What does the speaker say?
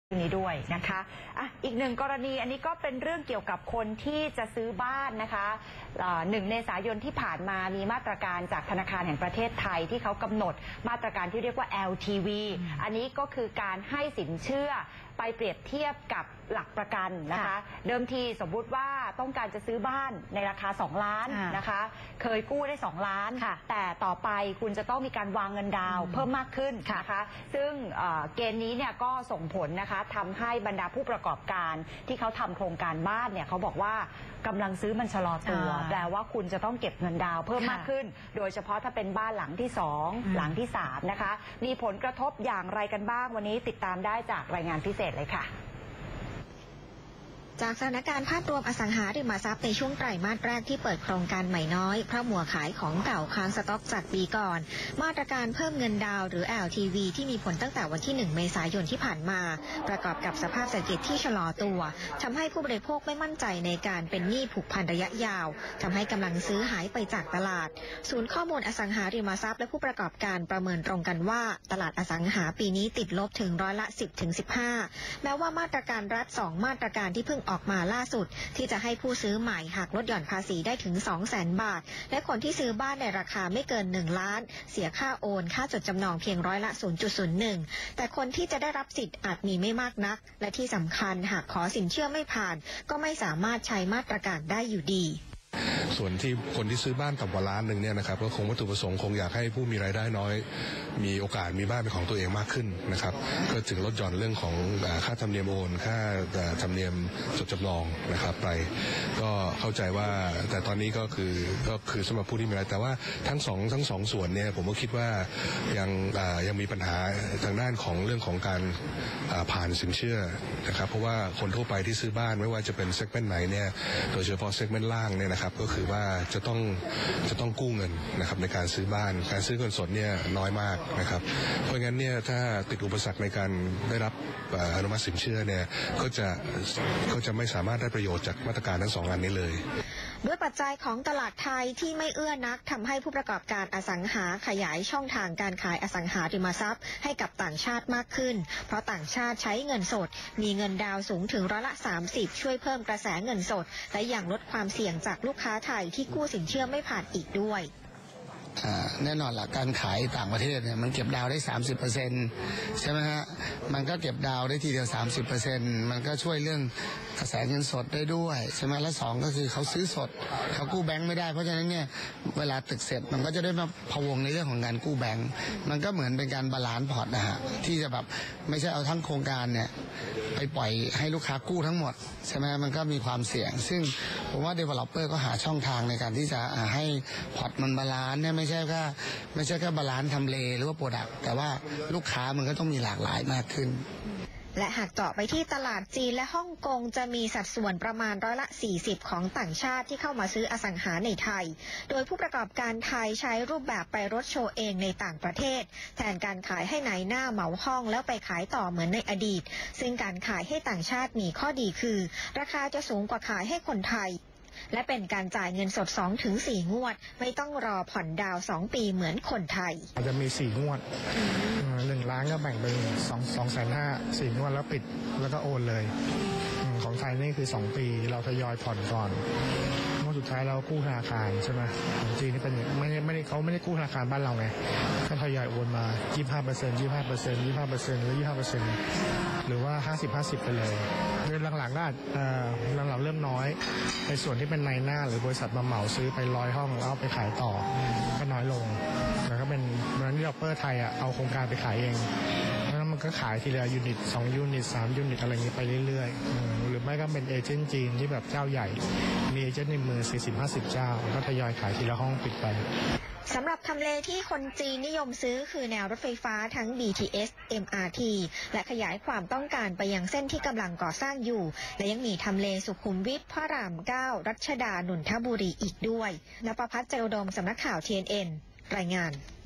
นี้ด้วยนะคะอีกหนึ่งกรณีอันนี้ก็เป็นเรื่องเกี่ยวกับคนที่จะซื้อบ้านนะคะ1 เมษายนที่ผ่านมามีมาตรการจากธนาคารแห่งประเทศไทยที่เขากำหนดมาตรการที่เรียกว่า LTV อันนี้ก็คือการให้สินเชื่อไปเปรียบเทียบกับหลักประกันนะคะเดิมทีสมมุติว่าต้องการจะซื้อบ้านในราคา2 ล้านนะคะเคยกู้ได้2 ล้านแต่ต่อไปคุณจะต้องมีการวางเงินดาวเพิ่มมากขึ้นนะคะซึ่งเกณฑ์นี้เนี่ยก็ส่งผลนะคะทำให้บรรดาผู้ประกอบการที่เขาทำโครงการบ้านเนี่ยเขาบอกว่ากำลังซื้อมันชะลอตัวแปลว่าคุณจะต้องเก็บเงินดาวเพิ่มมากขึ้นโดยเฉพาะถ้าเป็นบ้านหลังที่2หลังที่3นะคะมีผลกระทบอย่างไรกันบ้างวันนี้ติดตามได้จากรายงานพิเศษเลยค่ะจากสถานการณ์ภาพรวมอสังหาริมทรัพย์ในช่วงไตรมาสแรกที่เปิดโครงการใหม่น้อยเพราะมัวขายของเก่าค้างสต็อกจากปีก่อนมาตรการเพิ่มเงินดาวหรือ LTV ที่มีผลตั้งแต่วันที่1 เมษายนที่ผ่านมาประกอบกับสภาพเศรษฐกิจที่ชะลอตัวทำให้ผู้บริโภคไม่มั่นใจในการเป็นหนี้ผูกพันระยะยาวทำให้กำลังซื้อหายไปจากตลาดศูนย์ข้อมูลอสังหาริมทรัพย์และผู้ประกอบการประเมินตรงกันว่าตลาดอสังหาปีนี้ติดลบถึง10-15%แม้ว่ามาตรการรัฐ2 มาตรการที่เพิ่งออกมาล่าสุดที่จะให้ผู้ซื้อใหม่หักลดหย่อนภาษีได้ถึง 200,000 บาทและคนที่ซื้อบ้านในราคาไม่เกิน1 ล้านเสียค่าโอนค่าจดจำนองเพียง0.01%แต่คนที่จะได้รับสิทธิ์อาจมีไม่มากนักและที่สำคัญหากขอสินเชื่อไม่ผ่านก็ไม่สามารถใช้มาตรการได้อยู่ดีส่วนที่คนที่ซื้อบ้านต่ำกว่า1 ล้านเนี่ยนะครับก็คงวัตถุประสงค์คงอยากให้ผู้มีรายได้น้อยมีโอกาสมีบ้านเป็นของตัวเองมากขึ้นนะครับก็จึงลดหย่อนเรื่องของค่าธรรมเนียมโอนค่าธรรมเนียมจดจำนองนะครับไปก็เข้าใจว่าแต่ตอนนี้ก็คือสำหรับผู้ที่มีรายได้แต่ว่าทั้งสองส่วนเนี่ยผมก็คิดว่ายังมีปัญหาทางด้านของเรื่องของการผ่านสินเชื่อนะครับเพราะว่าคนทั่วไปที่ซื้อบ้านไม่ว่าจะเป็นเซกเมนต์ไหนเนี่ยโดยเฉพาะเซกเมนต์ล่างเนี่ยนะครับก็คือว่าจะต้องกู้เงินนะครับในการซื้อบ้านการซื้อเงินสดเนี่ยน้อยมากนะครับเพราะงั้นเนี่ยถ้าติดอุปสรรคในการได้รับอนุมัติสินเชื่อเนี่ยก็จะไม่สามารถได้ประโยชน์จากมาตรการทั้ง2 อันนี้เลยด้วยปัจจัยของตลาดไทยที่ไม่เอื้อนักทำให้ผู้ประกอบการอสังหาขยายช่องทางการขายอสังหาริมทรัพย์ให้กับต่างชาติมากขึ้นเพราะต่างชาติใช้เงินสดมีเงินดาวสูงถึง30%ช่วยเพิ่มกระแสเงินสดและยังลดความเสี่ยงจากลูกค้าไทยที่กู้สินเชื่อไม่ผ่านอีกด้วยแน่นอนหลักการขายต่างประเทศเนี่ยมันเก็บดาวได้ 30% ใช่ไหมฮะมันก็เก็บดาวได้ทีเดียว 30% มันก็ช่วยเรื่องกระแสเงินสดได้ด้วยใช่ไหมและ2ก็คือเขาซื้อสดเขากู้แบงค์ไม่ได้เพราะฉะนั้นเนี่ยเวลาตึกเสร็จมันก็จะได้มาพะวงในเรื่องของการกู้แบงค์มันก็เหมือนเป็นการบาลานซ์พอร์ตนะฮะที่จะแบบไม่ใช่เอาทั้งโครงการเนี่ยไปปล่อยให้ลูกค้ากู้ทั้งหมดใช่ไหมมันก็มีความเสี่ยงซึ่งผมว่า developer ก็หาช่องทางในการที่จะให้พอร์ตมันบาลานซ์เนี่ยไม่ใช่แค่บาลานซ์ทำเลหรือว่าโปรดักต์แต่ว่าลูกค้ามันก็ต้องมีหลากหลายมากขึ้นและหากเจาะไปที่ตลาดจีนและฮ่องกงจะมีสัดส่วนประมาณ40%ของต่างชาติที่เข้ามาซื้ออสังหาในไทยโดยผู้ประกอบการไทยใช้รูปแบบไปรถโชว์เองในต่างประเทศแทนการขายให้นายหน้าเหมาห้องแล้วไปขายต่อเหมือนในอดีตซึ่งการขายให้ต่างชาติมีข้อดีคือราคาจะสูงกว่าขายให้คนไทยและเป็นการจ่ายเงินสด 2-4 งวดไม่ต้องรอผ่อนดาว2 ปีเหมือนคนไทยอาจจะมี4 งวด1 ล้านก็แบ่งเป็น250,000 4 งวดแล้วปิดแล้วก็โอนเลยของไทยนี่คือ2 ปีเราทยอยผ่อนก่อนเมื่อสุดท้ายเรากู้ธนาคารใช่ไหมของจีนนี่เป็นไม่ได้เขาไม่ได้กู้ธนาคารบ้านเราไงก็ทยอยโอนมา 25% 25% หรือ 25%หรือว่า 50-50 ไปเลยโดยหลังๆก็หลังๆเริ่มน้อยในส่วนที่เป็นนายหน้าหรือบริษัทมาเหมาซื้อไป100 ห้องแล้วเอาไปขายต่อก็น้อยลงแล้วก็เป็นเหมือนdeveloperไทยเอาโครงการไปขายเองแล้วมันก็ขายทีละยูนิต2 ยูนิต 3 ยูนิตอะไรอย่างนี้ไปเรื่อยๆหรือไม่ก็เป็นเอเจนต์จีนที่แบบเจ้าใหญ่มีเอเจนต์ในมือ 40-50 เจ้าก็ทยอยขายทีละห้องปิดไปสำหรับทำเลที่คนจีนนิยมซื้อคือแนวรถไฟฟ้าทั้ง BTS MRT และขยายความต้องการไปยังเส้นที่กำลังก่อสร้างอยู่และยังมีทำเลสุขุมวิทพระราม 9 รัชดา นนทบุรีอีกด้วยณภพัฒน์ เจริญอุดม สำนักข่าว TNN รายงาน